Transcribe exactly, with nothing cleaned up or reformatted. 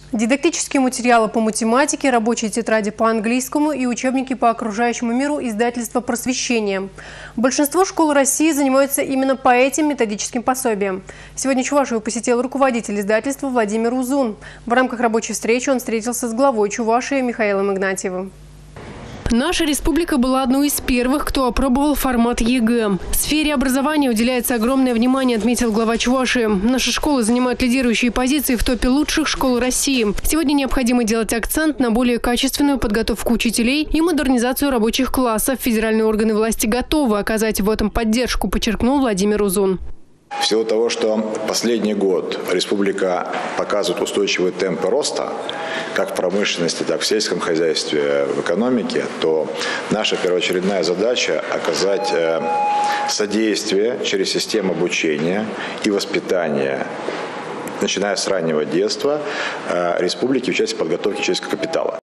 Дидактические материалы по математике, рабочие тетради по английскому и учебники по окружающему миру издательства «Просвещение». Большинство школ России занимаются именно по этим методическим пособиям. Сегодня Чувашию посетил руководитель издательства Владимир Узун. В рамках рабочей встречи он встретился с главой Чувашии Михаилом Игнатьевым. Наша республика была одной из первых, кто опробовал формат ЕГЭ. В сфере образования уделяется огромное внимание, отметил глава Чувашии. Наши школы занимают лидирующие позиции в топе лучших школ России. Сегодня необходимо делать акцент на более качественную подготовку учителей и модернизацию рабочих классов. Федеральные органы власти готовы оказать в этом поддержку, подчеркнул Владимир Узун. В силу того, что последний год республика показывает устойчивые темпы роста, как в промышленности, так и в сельском хозяйстве, в экономике, то наша первоочередная задача – оказать содействие через систему обучения и воспитания, начиная с раннего детства, республики в части подготовки человеческого капитала.